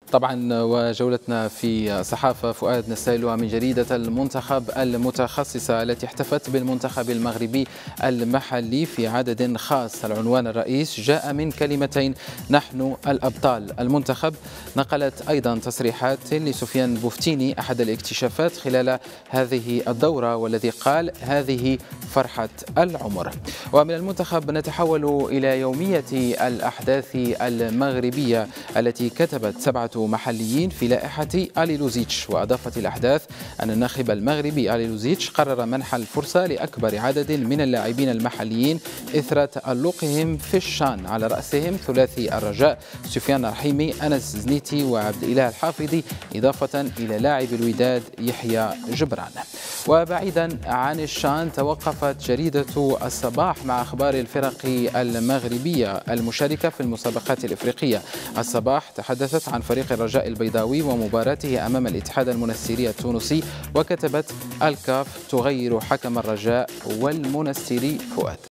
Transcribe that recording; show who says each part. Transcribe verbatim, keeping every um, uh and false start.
Speaker 1: طبعا وجولتنا في صحافة فؤاد نستهلها من جريدة المنتخب المتخصصة التي احتفت بالمنتخب المغربي المحلي في عدد خاص. العنوان الرئيس جاء من كلمتين: نحن الأبطال. المنتخب نقلت أيضا تصريحات لسفيان بوفتيني أحد الاكتشافات خلال هذه الدورة، والذي قال: هذه فرحة العمر. ومن المنتخب نتحول إلى يومية الأحداث المغربية التي كتبت سبعة محليين في لائحة آلي لوزيتش. وأضافت الأحداث أن الناخب المغربي آلي لوزيتش قرر منح الفرصة لأكبر عدد من اللاعبين المحليين إثر تألقهم في الشان، على رأسهم ثلاثي الرجاء سفيان الرحيمي، أنس زنيتي وعبد الإله الحافظي، إضافة إلى لاعب الوداد يحيى جبران. وبعيدا عن الشان توقفت جريدة الصباح مع أخبار الفرق المغربية المشاركة في المسابقات الإفريقية. الصباح تحدثت عن فريق الرجاء البيضاوي ومباراته أمام الاتحاد المنستيري التونسي، وكتبت: الكاف تغير حكم الرجاء والمنستيري. فؤاد.